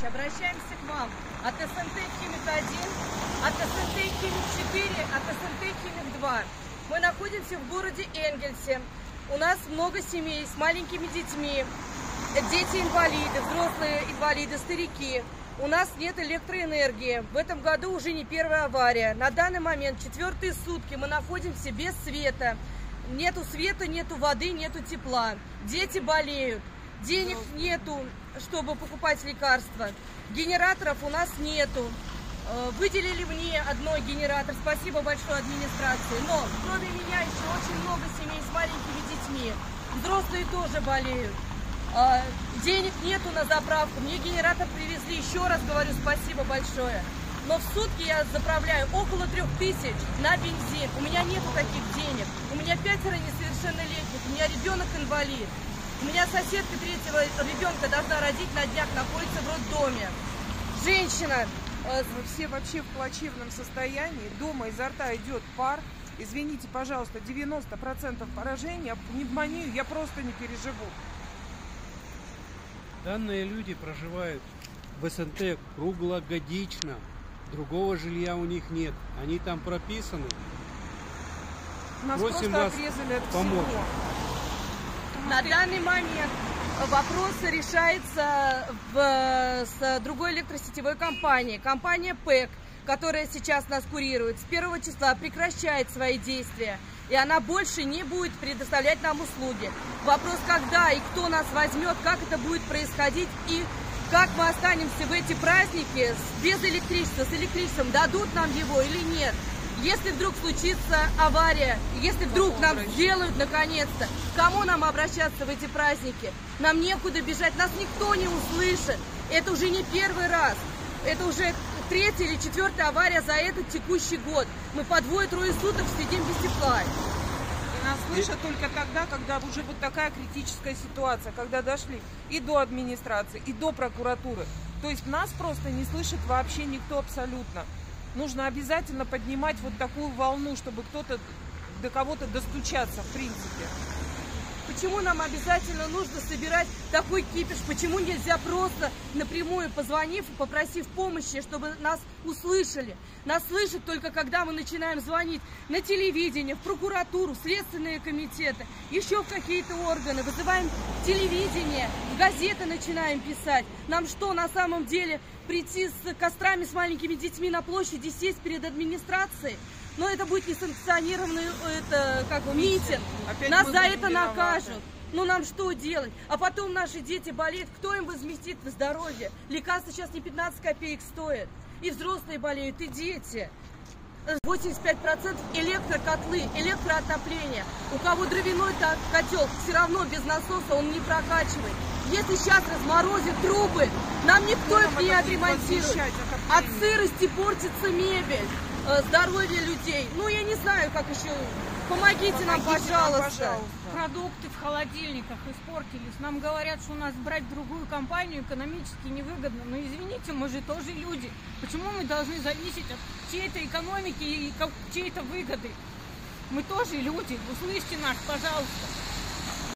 обращаемся к вам от СНТ «Химик-1», от СНТ «Химик-4», от СНТ «Химик-2». Мы находимся в городе Энгельсе. У нас много семей с маленькими детьми, дети-инвалиды, взрослые инвалиды, старики. У нас нет электроэнергии. В этом году уже не первая авария. На данный момент 4-е сутки мы находимся без света. Нету света, нету воды, нету тепла. Дети болеют. Денег нету, чтобы покупать лекарства. Генераторов у нас нету. Выделили мне одной генератор. Спасибо большое администрации. Но кроме меня еще очень много семей с маленькими детьми. Взрослые тоже болеют. Денег нету на заправку. Мне генератор привезли. Еще раз говорю спасибо большое. Но в сутки я заправляю около 3000 на бензин. У меня нету таких денег. У меня 5 несовершеннолетних. У меня ребенок инвалид. У меня соседка 3-го ребенка должна родить на днях, находится в роддоме. Женщина. Мы все вообще в плачевном состоянии. Дома изо рта идет пар. Извините, пожалуйста, 90% поражения, пневмонию я просто не переживу. Данные люди проживают в СНТ круглогодично. Другого жилья у них нет. Они там прописаны. Нас Просим просто вас отрезали от помочь. всего. На данный момент вопрос решается с другой электросетевой компанией. Компания ПЭК, которая сейчас нас курирует, с 1 числа прекращает свои действия. И она больше не будет предоставлять нам услуги. Вопрос, когда и кто нас возьмет, как это будет происходить и как мы останемся в эти праздники без электричества, с электричеством, дадут нам его или нет. Если вдруг случится авария, если вдруг нам сделают наконец-то, к кому нам обращаться в эти праздники? Нам некуда бежать, нас никто не услышит. Это уже не первый раз, это уже 3-я или 4-я авария за этот текущий год. Мы по 2-3 суток сидим без тепла. И нас слышат только тогда, когда уже вот такая критическая ситуация, когда дошли и до администрации, и до прокуратуры. То есть нас просто не слышит вообще никто абсолютно. Нужно обязательно поднимать вот такую волну, чтобы кто-то до кого-то достучаться, в принципе. Почему нам обязательно нужно собирать такой кипиш? Почему нельзя просто напрямую позвонив, попросив помощи, чтобы нас услышали? Нас слышат только когда мы начинаем звонить на телевидение, в прокуратуру, в следственные комитеты, еще в какие-то органы. Вызываем телевидение, в газеты начинаем писать. Нам что, на самом деле, прийти с кострами с маленькими детьми на площади, сесть перед администрацией? Но это будет несанкционированный митинг. Нас за это накажут. Ну нам что делать? А потом наши дети болеют. Кто им возместит здоровье? Лекарства сейчас не 15 копеек стоят. И взрослые болеют, и дети. 85% электрокотлы, электроотопление. У кого дровяной котел, все равно без насоса он не прокачивает. Если сейчас разморозят трубы, нам никто их не отремонтирует. От сырости портится мебель. Здоровье людей. Ну, я не знаю, как еще. Помогите нам, пожалуйста. Продукты в холодильниках испортились. Нам говорят, что у нас брать другую компанию экономически невыгодно. Но извините, мы же тоже люди. Почему мы должны зависеть от чьей-то экономики и чьей-то выгоды? Мы тоже люди. Услышьте нас, пожалуйста.